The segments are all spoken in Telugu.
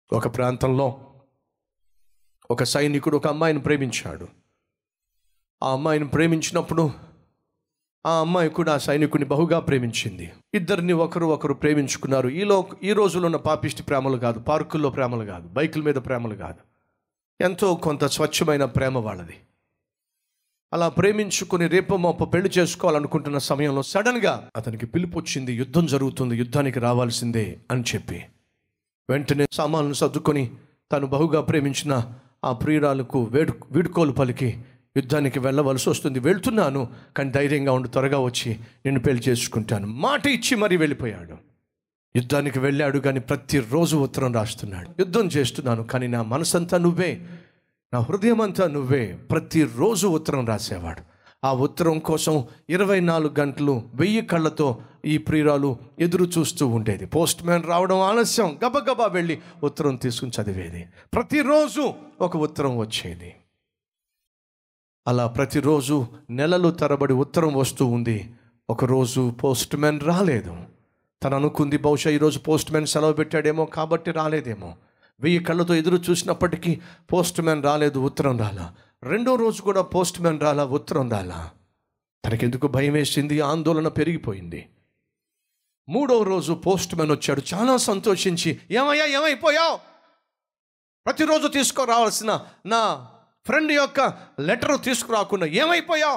ఒక ప్రాంతంలో ఒక సైనికుడు ఒక అమ్మాయిని ప్రేమించాడు. ఆ అమ్మాయిని ప్రేమించినప్పుడు ఆ అమ్మాయి కూడా ఆ సైనికుడిని బహుగా ప్రేమించింది. ఇద్దరిని ఒకరు ప్రేమించుకున్నారు. ఈ రోజులో ఉన్న పాపిష్టి ప్రేమలు కాదు, పార్కుల్లో ప్రేమలు కాదు, బైకుల మీద ప్రేమలు కాదు, ఎంతో కొంత స్వచ్ఛమైన ప్రేమ వాళ్ళది. అలా ప్రేమించుకుని రేపు మాప పెళ్లి చేసుకోవాలనుకుంటున్న సమయంలో సడన్గా అతనికి పిలుపు వచ్చింది, యుద్ధం జరుగుతుంది, యుద్ధానికి రావాల్సిందే అని చెప్పి. వెంటనే సామాన్లను సర్దుకొని తను బహుగా ప్రేమించిన ఆ ప్రియురాలకు వీడుకోలు పలికి యుద్ధానికి వెళ్ళవలసి వస్తుంది. వెళ్తున్నాను, కానీ ధైర్యంగా ఉండి త్వరగా వచ్చి నిన్ను పెళ్లి చేసుకుంటాను మాట ఇచ్చి మరీ వెళ్ళిపోయాడు. యుద్ధానికి వెళ్ళాడు, కానీ ప్రతిరోజు ఉత్తరం రాస్తున్నాడు. యుద్ధం చేస్తున్నాను, కానీ నా మనసంతా నువ్వే, నా హృదయం అంతా నువ్వే. ప్రతిరోజు ఉత్తరం రాసేవాడు. ఆ ఉత్తరం కోసం 24 గంటలు 1000 కళ్ళతో ఈ ప్రియురాలు ఎదురు చూస్తూ ఉండేది. పోస్ట్ మ్యాన్ రావడం ఆలస్యం, గబగబా వెళ్ళి ఉత్తరం తీసుకుని చదివేది. ప్రతిరోజు ఒక ఉత్తరం వచ్చేది. అలా ప్రతిరోజు నెలలు తరబడి ఉత్తరం వస్తూ ఉంది. ఒకరోజు పోస్ట్ మ్యాన్ రాలేదు. తను అనుకుంది, బహుశా ఈరోజు పోస్ట్ మ్యాన్ సెలవు పెట్టాడేమో కాబట్టి రాలేదేమో. 1000 కళ్ళతో ఎదురు చూసినప్పటికీ పోస్ట్ మ్యాన్ రాలేదు, ఉత్తరం రాలా. రెండో రోజు కూడా పోస్ట్ మ్యాన్ రాలా, ఉత్తరం రాలా. తనకెందుకు భయం వేసింది, ఆందోళన పెరిగిపోయింది. మూడవ రోజు పోస్ట్ మ్యాన్ వచ్చాడు. చాలా సంతోషించి, ఏమయ్యా ఏమైపోయావు, ప్రతిరోజు తీసుకురావాల్సిన నా ఫ్రెండ్ యొక్క లెటర్ తీసుకురాకుండా ఏమైపోయావు?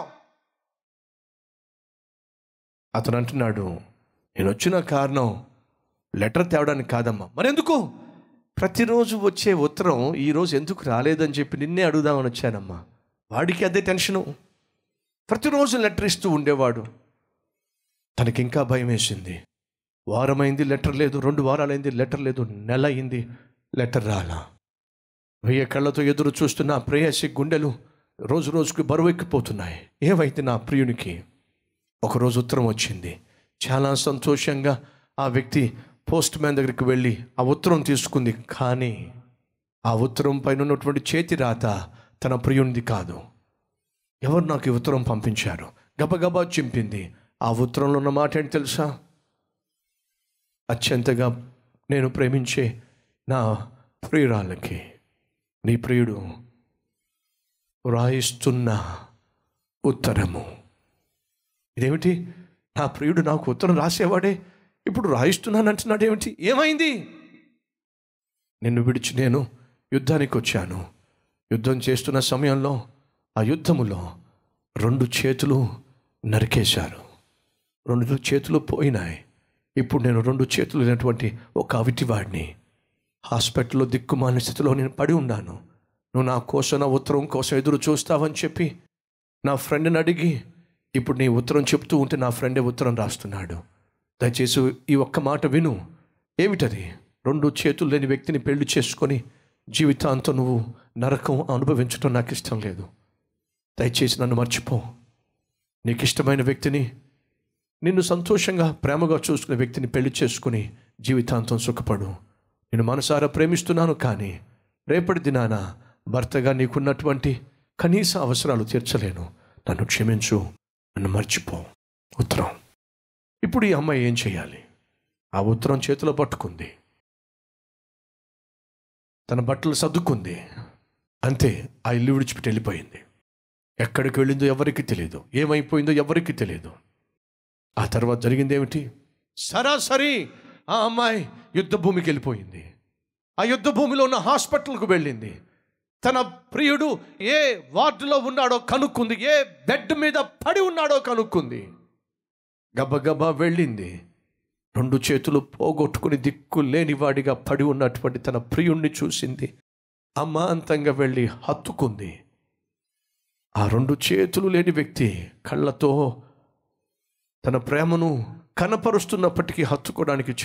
అతను అంటున్నాడు, నేను వచ్చిన కారణం లెటర్ తేవడానికి కాదమ్మా. మరెందుకు? ప్రతిరోజు వచ్చే ఉత్తరం ఈరోజు ఎందుకు రాలేదని చెప్పి నిన్నే అడుగుదామని వచ్చానమ్మా. వాడికి అదే టెన్షను, ప్రతిరోజు లెటర్ ఇస్తూ ఉండేవాడు. తనకి ఇంకా భయం వేసింది. వారమైంది, లెటర్ లేదు. 2 వారాలైంది, లెటర్ లేదు. నెల అయింది, లెటర్ రాలా. 1000 కళ్ళతో ఎదురు చూస్తున్న ప్రేయసి గుండెలు రోజు రోజుకి బరువెక్కిపోతున్నాయి. ఏవైతే నా ప్రియునికి ఒకరోజు ఉత్తరం వచ్చింది. చాలా సంతోషంగా ఆ వ్యక్తి పోస్ట్ మ్యాన్ దగ్గరికి వెళ్ళి ఆ ఉత్తరం తీసుకుంది. కానీ ఆ ఉత్తరం పైన ఉన్నటువంటి చేతి రాత తన ప్రియునిది కాదు. ఎవరు నాకు ఈ ఉత్తరం పంపించారు? గబగబా చింపింది. ఆ ఉత్తరంలో ఉన్న మాట ఏంటి తెలుసా? అత్యంతగా నేను ప్రేమించే నా ప్రియురాలకి నీ ప్రియుడు రాయిస్తున్న ఉత్తరము. ఇదేమిటి? నా ప్రియుడు నాకు ఉత్తరం రాసేవాడే ఇప్పుడు రాయిస్తున్నాను అంటున్నాడు ఏమిటి? ఏమైంది? నిన్ను విడిచి నేను యుద్ధానికి వచ్చాను. యుద్ధం చేస్తున్న సమయంలో ఆ యుద్ధములో 2 చేతులు నరికేశారు. 2 చేతులు పోయినాయి. ఇప్పుడు నేను 2 చేతులు లేనటువంటి ఒక అవిటివాడిని. హాస్పిటల్లో దిక్కుమాలిన స్థితిలో నేను పడి ఉన్నాను. నువ్వు నా కోసం, నా ఉత్తరం కోసం ఎదురు చూస్తావని చెప్పి నా ఫ్రెండ్ని అడిగి ఇప్పుడు నీ ఉత్తరం చెప్తూ ఉంటే నా ఫ్రెండే ఉత్తరం రాస్తున్నాడు. దయచేసి ఈ ఒక్క మాట విను. ఏమిటది? 2 చేతులు లేని వ్యక్తిని పెళ్లి చేసుకొని జీవితాంతం నువ్వు నరకం అనుభవించడం నాకు ఇష్టం లేదు. దయచేసి నన్ను మర్చిపో. నీకు ఇష్టమైన వ్యక్తిని, నిన్ను సంతోషంగా ప్రేమగా చూసుకునే వ్యక్తిని పెళ్లి చేసుకుని జీవితాంతం సుఖపడు. నేను మనసారా ప్రేమిస్తున్నాను, కానీ రేపటి దినాన భర్తగా నీకున్నటువంటి కనీస అవసరాలు తీర్చలేను. నన్ను క్షమించు, నన్ను మర్చిపో. ఉత్తరం. ఇప్పుడు ఈ అమ్మాయి ఏం చేయాలి? ఆ ఉత్తరం చేతిలో పట్టుకుంది, తన బట్టలు సర్దుకుంది, అంతే. ఆ ఇల్లు విడిచిపెట్టి వెళ్ళిపోయింది. ఎక్కడికి వెళ్ళిందో ఎవరికి తెలియదు, ఏమైపోయిందో ఎవరికి తెలియదు. ఆ తర్వాత జరిగింది ఏమిటి? సరాసరి ఆ అమ్మాయి యుద్ధ భూమికి వెళ్ళిపోయింది. ఆ యుద్ధ భూమిలో ఉన్న హాస్పిటల్కు వెళ్ళింది. తన ప్రియుడు ఏ వార్డులో ఉన్నాడో కనుక్కుంది, ఏ బెడ్ మీద పడి ఉన్నాడో కనుక్కుంది. గబగబా వెళ్ళింది. 2 చేతులు పోగొట్టుకుని దిక్కు లేనివాడిగా పడి ఉన్నటువంటి తన ప్రియుణ్ణి చూసింది. అమాంతంగా వెళ్ళి హత్తుకుంది. ఆ 2 చేతులు లేని వ్యక్తి కళ్ళతో తన ప్రేమను కనపరుస్తున్నప్పటికీ హత్తుకోవడానికి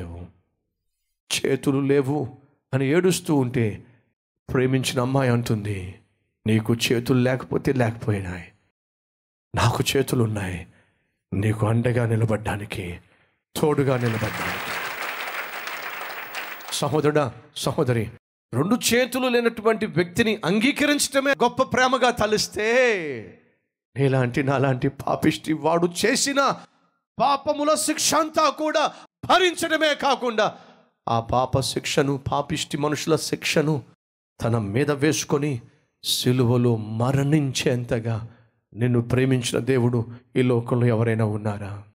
చేతులు లేవు అని ఏడుస్తూ ఉంటే ప్రేమించిన అమ్మాయి అంటుంది, నీకు చేతులు లేకపోయినాయి, నాకు చేతులు ఉన్నాయి, నీకు అండగా నిలబడ్డానికి, తోడుగా నిలబడ్డానికి. సహోదరుడా, సహోదరి, 2 చేతులు లేనటువంటి వ్యక్తిని అంగీకరించడమే గొప్ప ప్రేమగా తలిస్తే, నాలాంటి పాపిష్టి వాడు చేసిన పాపముల శిక్ష అంతా కూడా భరించడమే కాకుండా ఆ పాప శిక్షను, పాపిష్టి మనుషుల శిక్షను తన మీద వేసుకొని సిలువలో మరణించేంతగా నిన్ను ప్రేమించిన దేవుడు ఈ లోకంలో ఎవరైనా ఉన్నారా?